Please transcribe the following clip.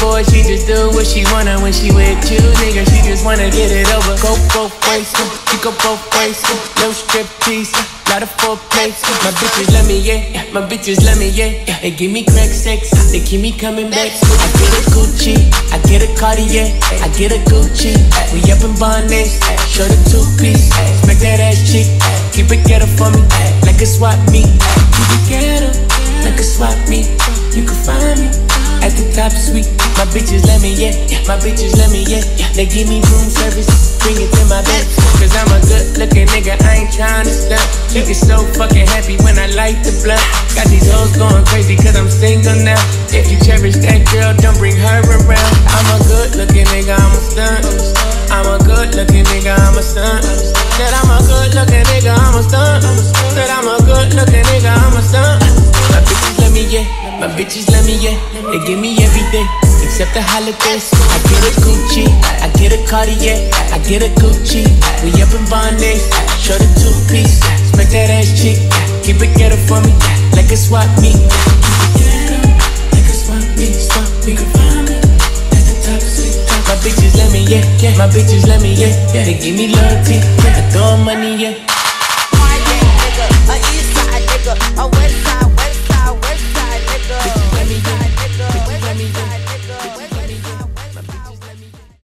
boy, she just do what she wanna when she with you, nigga. She just wanna get it over. Go both ways, she go both ways. No strip tease, lot of foreplay. My bitches love me, yeah. My bitches love me, yeah. They give me crack sex, they keep me coming back. I get a Gucci, I get a Cartier, I get a Gucci. We up in Barnes, show the two-piece. Smack that ass cheek, keep it ghetto for me, like a swap meet. Keep it ghetto, like a swap meet. You can find me at the top suite. My bitches let me, yeah. My bitches let me, yeah. They give me room service, bring it to my bed. Cause I'm a good looking nigga, I ain't tryna stunt. You get so fucking happy when I light the blunt. Got these hoes going crazy cause I'm single now. If you cherish that girl, don't bring her around. I'm a good looking nigga, I'm a stunt. I'm a good looking nigga, I'm a stunt. Said I'm a good looking nigga, I'm a stunt. Said I'm a good looking nigga, I'm a stunt. My bitches let me, yeah. My bitches let me, yeah. They give me everything except the holidays. I get a Gucci, I get a Cartier, I get a Gucci. We up in Barnes, show the two-piece. Smack that ass cheek, keep it ghetto for me, like a swap meet. Keep it ghetto, like a swap meet, swap meet. You can find me at the top suite. My bitches let me, yeah, yeah. My bitches let me, yeah, yeah. They give me loyalty, I throw money, yeah.